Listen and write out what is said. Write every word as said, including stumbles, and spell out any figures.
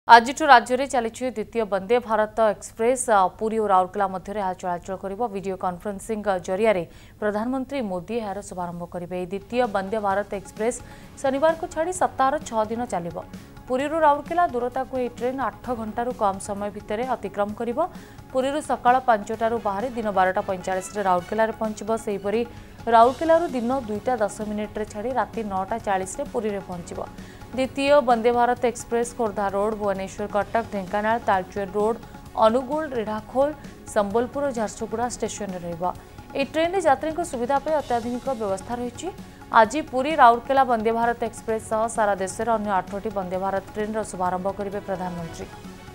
आज राज्य में चली द्वितीय वंदे भारत एक्सप्रेस पुरी और राउरकेला मध्य चलाचल कर वीडियो कॉन्फ्रेंसिंग जरिया प्रधानमंत्री मोदी यार शुभारंभ करेंगे। द्वितीय वंदे भारत एक्सप्रेस शनिवार को छाड़ी सप्ताह छह दिन चलो। पुरी राउरकेला दूरता को यह ट्रेन आठ घंटू कम समय भितर अतिक्रम कर पुरी सका पांचटू बाहर दिन बारटा पैंचाश राउरकेला पहुंचब। सेहीपरि राउरकेला दिन दुईटा दस मिनिट्रे छाड़ी राति नौटा चालीस पुरी में पहुंचब। द्वितीय Vande Bharat express Khordha road Bhubaneswar Cuttack Dhenkanal Talcher road Angul Redhakhol Sambalpur और झारसुगुड़ा स्टेशन रहिबा। ए ट्रेन रे यात्री सुविधा पे अत्याधुनिक व्यवस्था रही। आज पुरी राउरकेला वंदे भारत एक्सप्रेस सह सारा देश अन्य आठटी वंदे भारत ट्रेन शुभारंभ करेंगे प्रधानमंत्री।